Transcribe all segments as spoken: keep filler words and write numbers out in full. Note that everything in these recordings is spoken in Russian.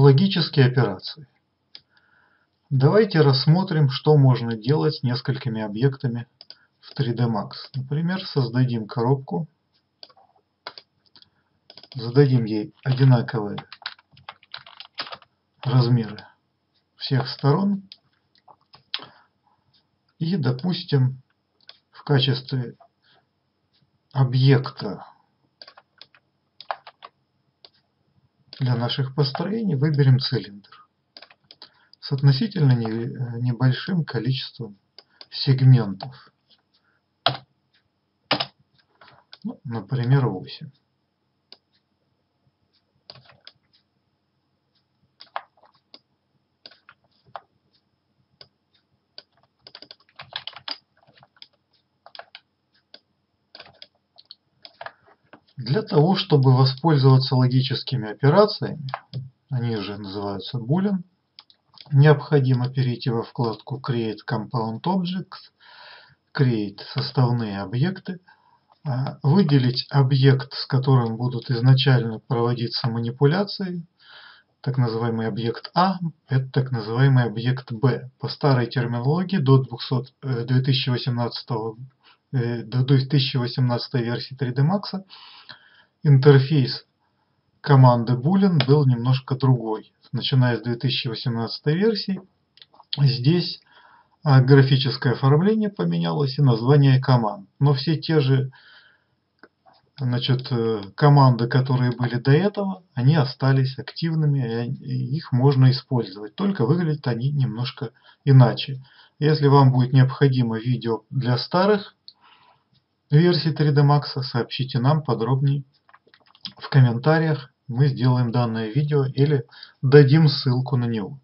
Логические операции. Давайте рассмотрим, что можно делать с несколькими объектами в три дэ Max. Например, создадим коробку, зададим ей одинаковые размеры всех сторон и, допустим, в качестве объекта для наших построений выберем цилиндр с относительно небольшим количеством сегментов, ну, например, восемь. Для того, чтобы воспользоваться логическими операциями, они же называются boolean, необходимо перейти во вкладку Create Compound Objects, Create составные объекты, выделить объект, с которым будут изначально проводиться манипуляции, так называемый объект А, это так называемый объект Б. По старой терминологии до две тысячи восемнадцатого, до две тысячи восемнадцатой версии три дэ Max интерфейс команды boolean был немножко другой. Начиная с две тысячи восемнадцатой версии, здесь графическое оформление поменялось и название команд. Но все те же значит, команды, которые были до этого, они остались активными, и их можно использовать. Только выглядят они немножко иначе. Если вам будет необходимо видео для старых версий три дэ Max, сообщите нам подробнее в комментариях. Мы сделаем данное видео или дадим ссылку на него.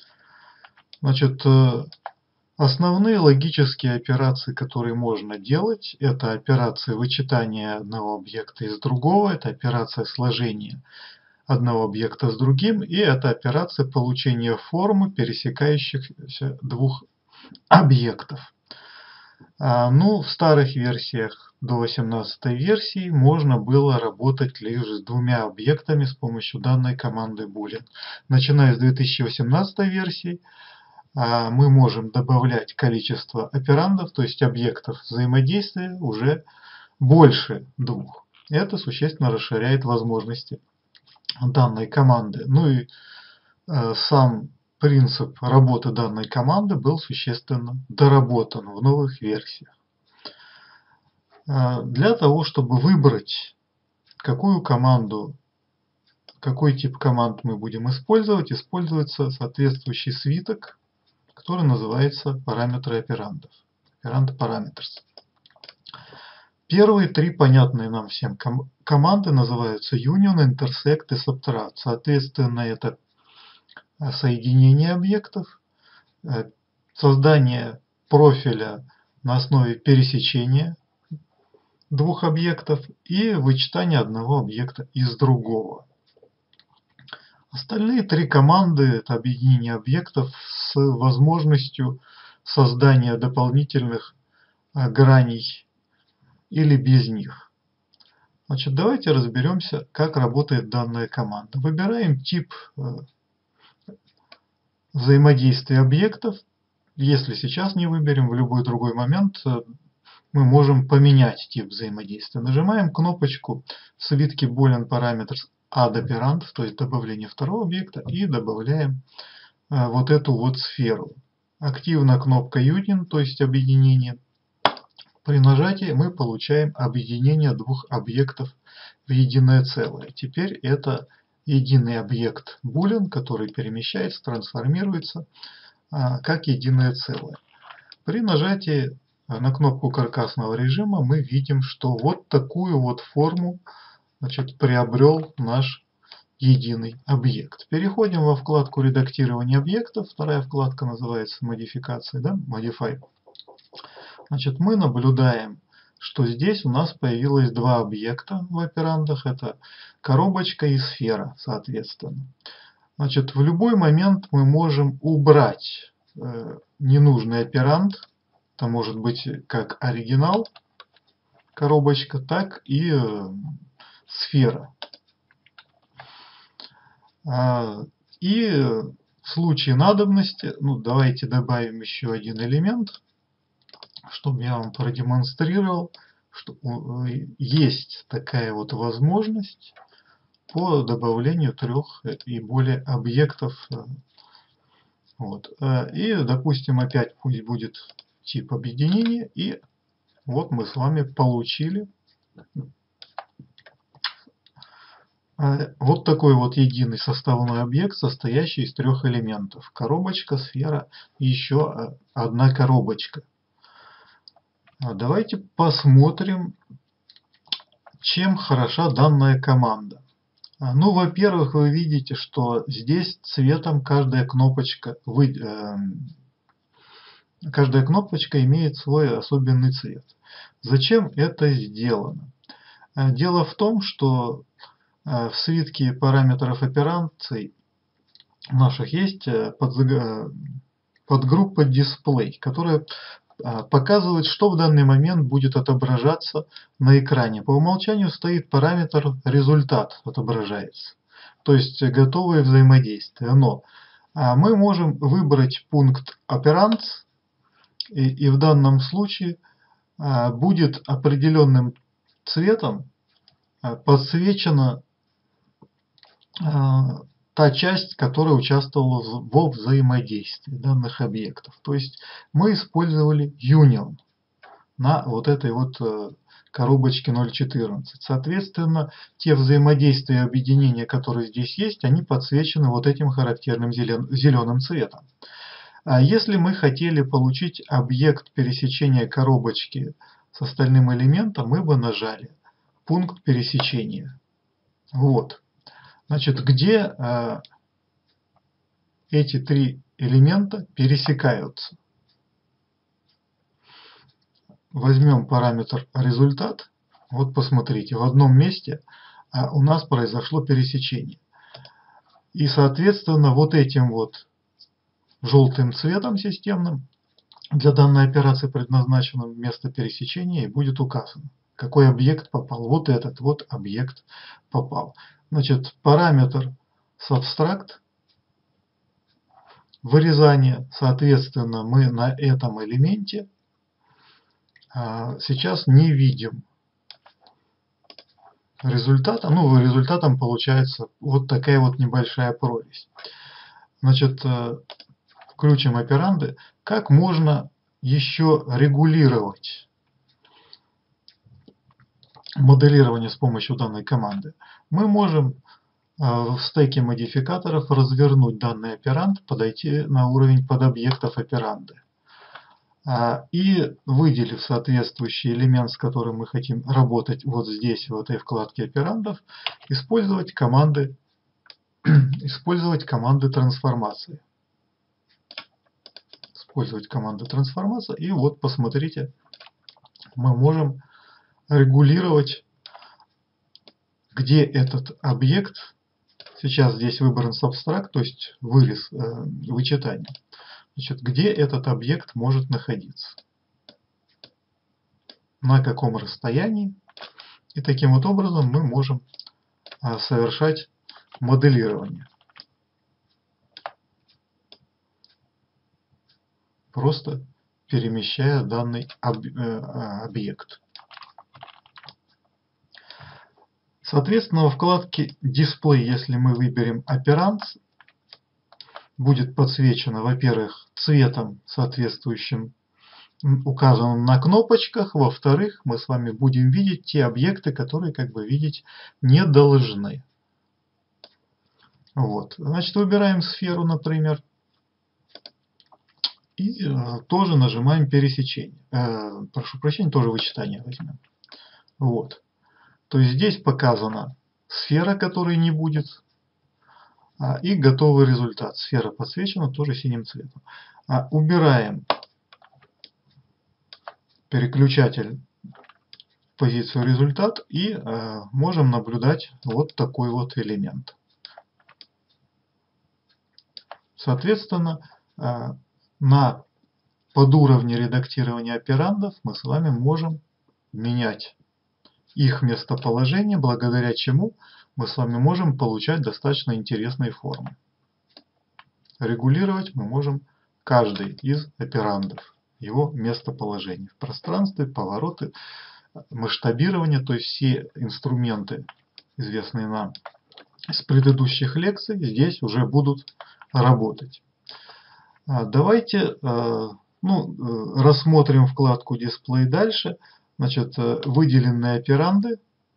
Значит, основные логические операции, которые можно делать, это операция вычитания одного объекта из другого, это операция сложения одного объекта с другим, и это операция получения формы пересекающихся двух объектов. Ну, в старых версиях до восемнадцатой версии можно было работать лишь с двумя объектами с помощью данной команды boolean. Начиная с две тысячи восемнадцатой версии мы можем добавлять количество операндов, то есть объектов взаимодействия, уже больше двух. Это существенно расширяет возможности данной команды. Ну и сам принцип работы данной команды был существенно доработан в новых версиях. Для того, чтобы выбрать, какую команду, какой тип команд мы будем использовать, используется соответствующий свиток, который называется параметры операндов. Operand Parameters. Первые три понятные нам всем ком команды называются Union, Intersect и Subtract. Соответственно, это соединение объектов, создание профиля на основе пересечения двух объектов и вычитание одного объекта из другого. Остальные три команды – это объединение объектов с возможностью создания дополнительных граней или без них. Значит, давайте разберемся, как работает данная команда. Выбираем тип взаимодействия объектов. Если сейчас не выберем, в любой другой момент мы можем поменять тип взаимодействия. Нажимаем кнопочку в свитке Boolean Parameters Add Operand, то есть добавление второго объекта, и добавляем вот эту вот сферу. Активна кнопка Union, то есть объединение. При нажатии мы получаем объединение двух объектов в единое целое. Теперь это единый объект boolean, который перемещается, трансформируется как единое целое. При нажатии на кнопку каркасного режима мы видим, что вот такую вот форму, значит, приобрел наш единый объект. Переходим во вкладку редактирования объектов. Вторая вкладка называется модификация, да? Modify. Значит, мы наблюдаем, что здесь у нас появилось два объекта в операндах. Это коробочка и сфера, соответственно. Значит, в любой момент мы можем убрать э, ненужный операнд. Это может быть как оригинал, коробочка, так и э, сфера. И в случае надобности, ну давайте добавим еще один элемент, чтобы я вам продемонстрировал, что есть такая вот возможность по добавлению трех и более объектов. Вот. И, допустим, опять пусть будет тип объединения, и вот мы с вами получили вот такой вот единый составной объект, состоящий из трех элементов. Коробочка, сфера и еще одна коробочка. Давайте посмотрим, чем хороша данная команда. Ну, во-первых, вы видите, что здесь цветом каждая кнопочка, вы, э, каждая кнопочка имеет свой особенный цвет. Зачем это сделано? Дело в том, что в свитке параметров операций наших есть подгруппа Display, которая показывает, что в данный момент будет отображаться на экране. По умолчанию стоит параметр результат отображается, то есть готовое взаимодействие. Но мы можем выбрать пункт операнds, и, и в данном случае будет определенным цветом подсвечена та часть, которая участвовала во взаимодействии данных объектов. То есть мы использовали Union на вот этой вот коробочке ноль четырнадцать. Соответственно, те взаимодействия и объединения, которые здесь есть, они подсвечены вот этим характерным зеленым цветом. А если мы хотели получить объект пересечения коробочки с остальным элементом, мы бы нажали пункт пересечения. Вот. Значит, где э, эти три элемента пересекаются. Возьмем параметр результат. Вот посмотрите, в одном месте э, у нас произошло пересечение. И, соответственно, вот этим вот желтым цветом системным для данной операции предназначено место пересечения и будет указано, какой объект попал. Вот этот вот объект попал. Значит, параметр subtract, вырезание, соответственно, мы на этом элементе а, сейчас не видим результата. Ну, результатом получается вот такая вот небольшая прорезь. Значит, включим операнды. Как можно еще регулировать моделирование с помощью данной команды? Мы можем в стеке модификаторов развернуть данный операнд, подойти на уровень подобъектов операнды. И выделив соответствующий элемент, с которым мы хотим работать вот здесь, в этой вкладке операндов, использовать команды, использовать команды трансформации. Использовать команды трансформации. И вот посмотрите, мы можем регулировать, где этот объект. Сейчас здесь выбран subtract, то есть вырез, э, вычитание. Значит, где этот объект может находиться, на каком расстоянии. И таким вот образом мы можем э, совершать моделирование. Просто перемещая данный об, э, объект. Соответственно, во вкладке Display, если мы выберем Operand, будет подсвечено, во-первых, цветом, соответствующим указанным на кнопочках, во-вторых, мы с вами будем видеть те объекты, которые, как бы, видеть не должны. Вот. Значит, выбираем сферу, например, и э, тоже нажимаем пересечение. Э, прошу прощения, тоже вычитание возьмем. Вот. То есть здесь показана сфера, которой не будет, а, и готовый результат. Сфера подсвечена тоже синим цветом. А, убираем переключатель в позицию результат и а, можем наблюдать вот такой вот элемент. Соответственно, а, на подуровне редактирования операндов мы с вами можем менять их местоположение, благодаря чему мы с вами можем получать достаточно интересные формы. регулировать мы можем каждый из операндов, его местоположение в пространстве, повороты, масштабирование, то есть все инструменты, известные нам с предыдущих лекций, здесь уже будут работать. Давайте ну, рассмотрим вкладку «Дисплей» дальше. Значит, выделенные операнды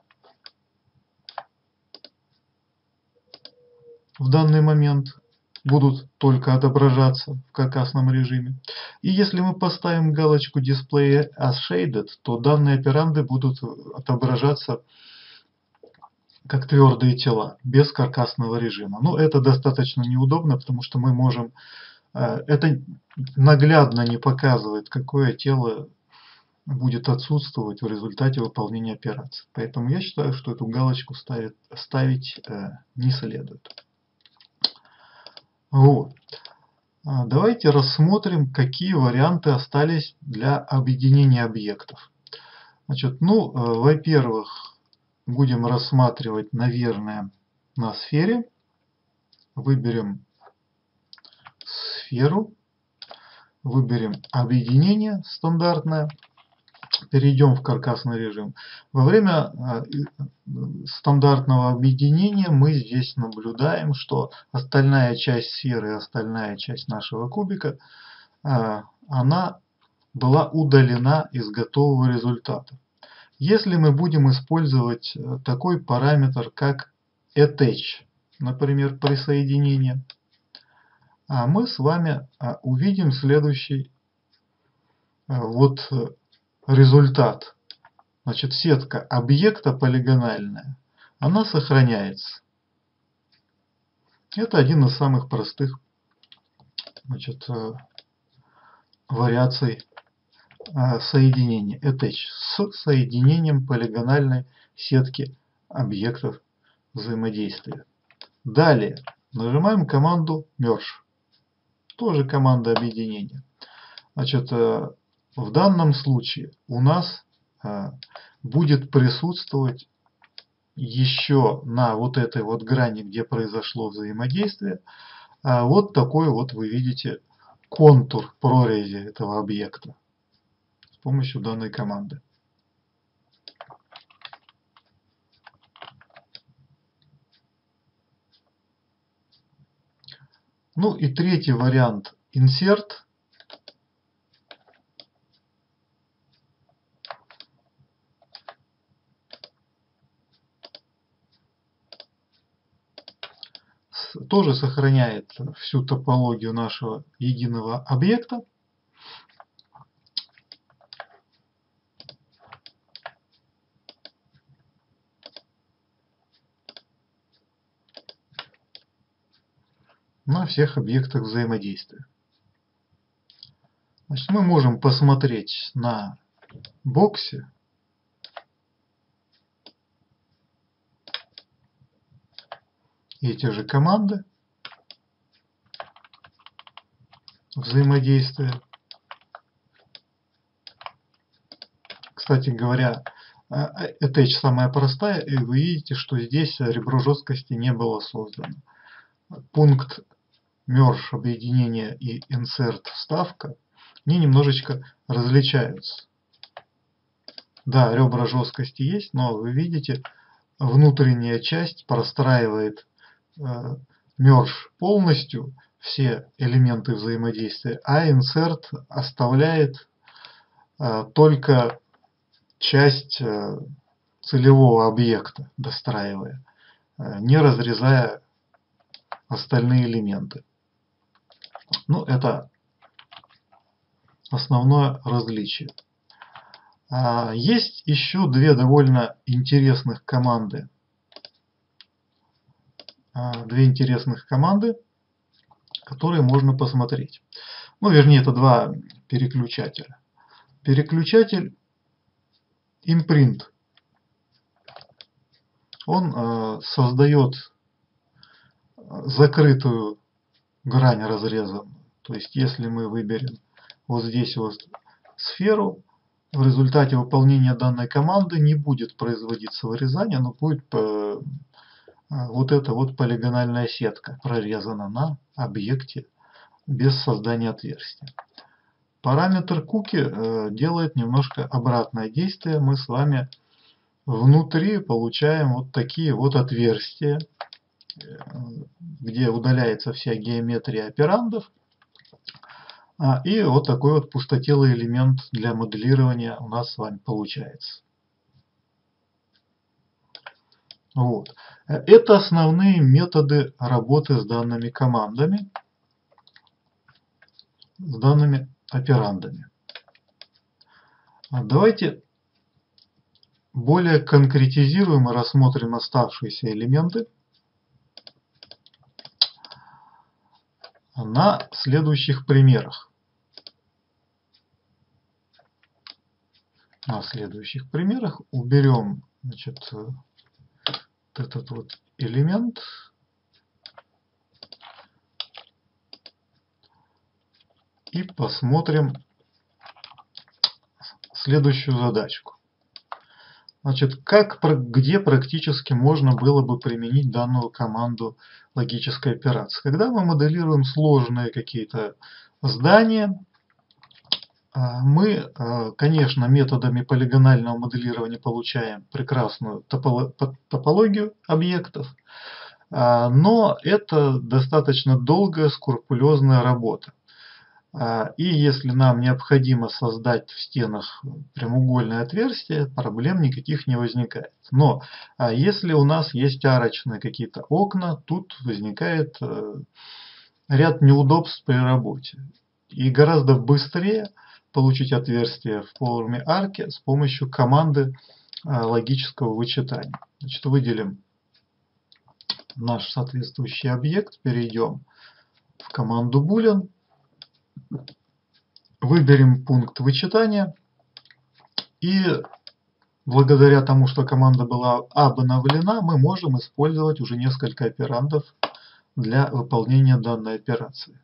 в данный момент будут только отображаться в каркасном режиме. И если мы поставим галочку Display as Shaded, то данные операнды будут отображаться как твердые тела, без каркасного режима. Но это достаточно неудобно, потому что мы можем... Это наглядно не показывает, какое тело будет отсутствовать в результате выполнения операции. Поэтому я считаю, что эту галочку ставить, ставить не следует. Вот. Давайте рассмотрим, какие варианты остались для объединения объектов. Значит, ну, во-первых, будем рассматривать, наверное, на сфере. Выберем сферу, выберем объединение стандартное. Перейдем в каркасный режим. Во время стандартного объединения мы здесь наблюдаем, что остальная часть сферы и остальная часть нашего кубика, она была удалена из готового результата. Если мы будем использовать такой параметр, как attach, например, присоединение, мы с вами увидим следующий вот результат. Значит, сетка объекта полигональная, она сохраняется. Это один из самых простых, значит, вариаций соединения. Attach с соединением полигональной сетки объектов взаимодействия. Далее нажимаем команду Merge. Тоже команда объединения. Значит, в данном случае у нас будет присутствовать еще на вот этой вот грани, где произошло взаимодействие, вот такой вот вы видите контур прорези этого объекта с помощью данной команды. Ну и третий вариант Insert. Тоже сохраняет всю топологию нашего единого объекта. На всех объектах взаимодействия. Значит, мы можем посмотреть на боксе эти же команды взаимодействия. Кстати говоря, Attach самая простая, и вы видите, что здесь ребро жесткости не было создано. Пункт Merge объединение и Insert вставка, они немножечко различаются. Да, ребра жесткости есть, но вы видите, внутренняя часть простраивает Merge полностью все элементы взаимодействия, а Insert оставляет только часть целевого объекта, достраивая, не разрезая остальные элементы. Ну, это основное различие. Есть еще две довольно интересных команды. Две интересных команды, которые можно посмотреть. Ну, вернее, это два переключателя. Переключатель Imprint. Он э, создает закрытую грань разреза. То есть, если мы выберем вот здесь вот сферу, в результате выполнения данной команды не будет производиться вырезание, но будет э, вот эта вот полигональная сетка прорезана на объекте без создания отверстия. Параметр cookie э, делает немножко обратное действие. Мы с вами внутри получаем вот такие вот отверстия, где удаляется вся геометрия операндов. А, и вот такой вот пустотелый элемент для моделирования у нас с вами получается. Вот. Это основные методы работы с данными командами, с данными операндами. Давайте более конкретизируем и рассмотрим оставшиеся элементы на следующих примерах. На следующих примерах уберем, значит, вот этот вот элемент и посмотрим следующую задачку. Значит, как, где практически можно было бы применить данную команду логической операции? Когда мы моделируем сложные какие-то здания, мы, конечно, методами полигонального моделирования получаем прекрасную топологию объектов, но это достаточно долгая, скрупулезная работа. И если нам необходимо создать в стенах прямоугольное отверстие, проблем никаких не возникает. Но если у нас есть арочные какие-то окна, тут возникает ряд неудобств при работе. И гораздо быстрее получить отверстие в форме арки с помощью команды логического вычитания. Значит, выделим наш соответствующий объект, перейдем в команду boolean. Выберем пункт вычитания, и благодаря тому, что команда была обновлена, мы можем использовать уже несколько операндов для выполнения данной операции.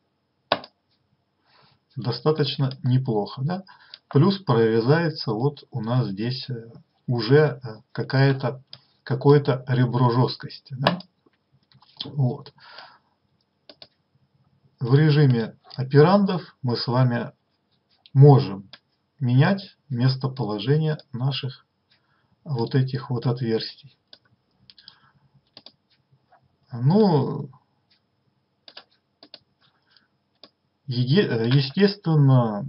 Достаточно неплохо, да? Плюс прорезается вот у нас здесь уже какая-то какое-то ребро жесткости, да? Вот. В режиме операндов мы с вами можем менять местоположение наших вот этих вот отверстий. Ну, естественно,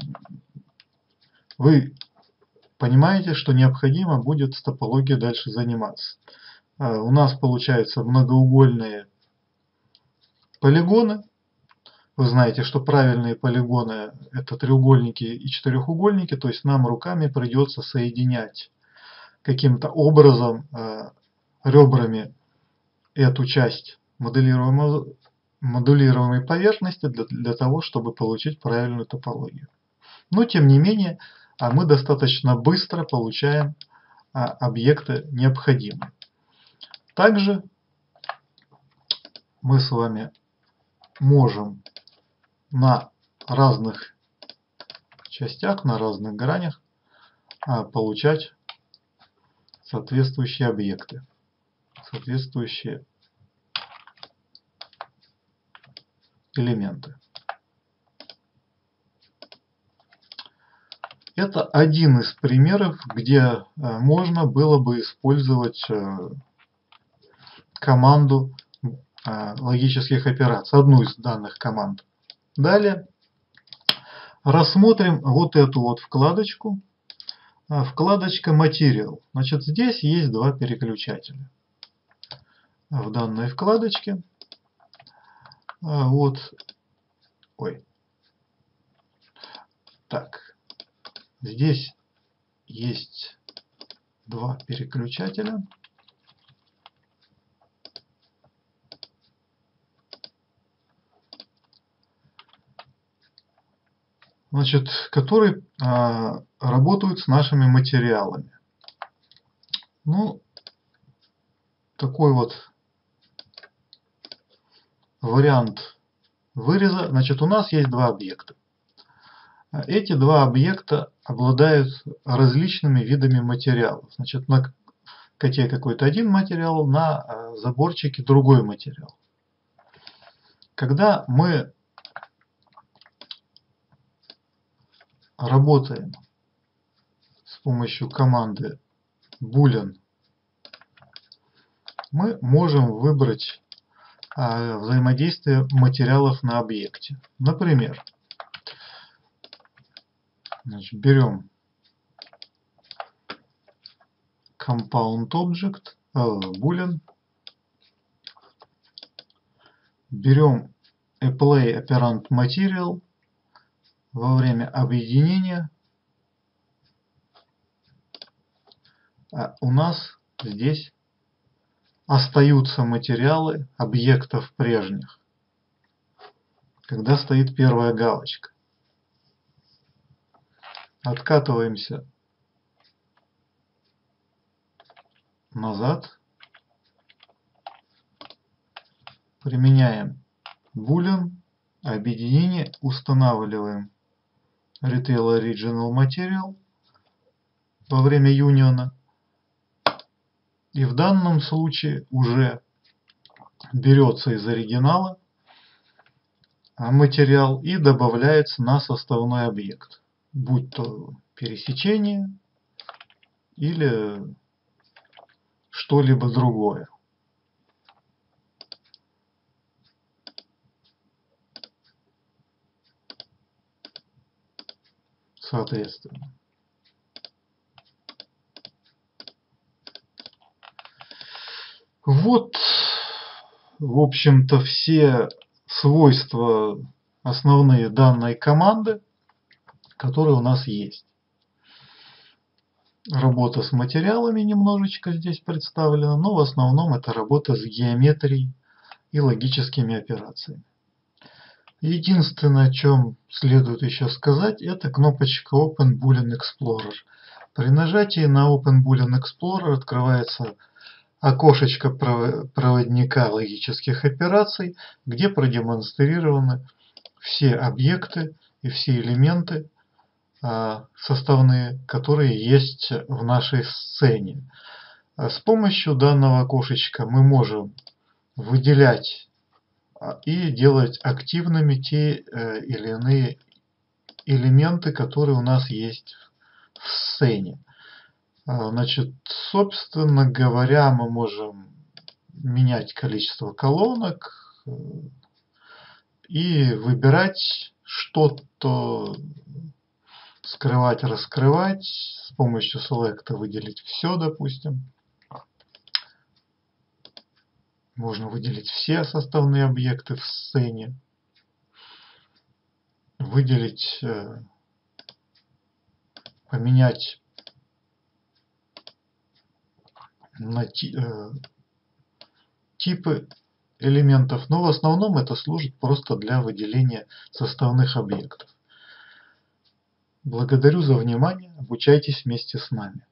вы понимаете, что необходимо будет с топологией дальше заниматься. У нас получаются многоугольные полигоны. Вы знаете, что правильные полигоны — это треугольники и четырехугольники, то есть нам руками придется соединять каким-то образом э, ребрами эту часть моделируемой, моделируемой поверхности для, для того, чтобы получить правильную топологию. Но тем не менее, мы достаточно быстро получаем а, объекты необходимые. Также мы с вами можем на разных частях, на разных гранях а, получать соответствующие объекты, соответствующие элементы. Это один из примеров, где можно было бы использовать команду логических операций, одну из данных команд. Далее рассмотрим вот эту вот вкладочку. Вкладочка Material. Значит, здесь есть два переключателя. В данной вкладочке вот, ой, так, здесь есть два переключателя. Значит, которые а, работают с нашими материалами. Ну, такой вот вариант выреза. Значит, у нас есть два объекта. Эти два объекта обладают различными видами материалов. Значит, на коте какой-то один материал, на заборчике другой материал. Когда мы работаем с помощью команды boolean, мы можем выбрать а, взаимодействие материалов на объекте. Например, значит, берем compound object, э, boolean, берем apply operand material, во время объединения а у нас здесь остаются материалы объектов прежних, когда стоит первая галочка. Откатываемся назад, применяем boolean, объединение, устанавливаем Retail Original Material во время юниона. И в данном случае уже берется из оригинала материал и добавляется на составной объект, будь то пересечение или что-либо другое. Соответственно. Вот, в общем-то, все свойства основные данной команды, которые у нас есть. Работа с материалами немножечко здесь представлена, но в основном это работа с геометрией и логическими операциями. Единственное, о чем следует еще сказать, это кнопочка Open Boolean Explorer. При нажатии на Open Boolean Explorer открывается окошечко проводника логических операций, где продемонстрированы все объекты и все элементы составные, которые есть в нашей сцене. С помощью данного окошечка мы можем выделять и делать активными те или иные элементы, которые у нас есть в сцене. Значит, собственно говоря, мы можем менять количество колонок и выбирать что-то, скрывать, раскрывать, с помощью Select выделить все, допустим. Можно выделить все составные объекты в сцене, выделить, поменять на типы элементов, но в основном это служит просто для выделения составных объектов. Благодарю за внимание, обучайтесь вместе с нами.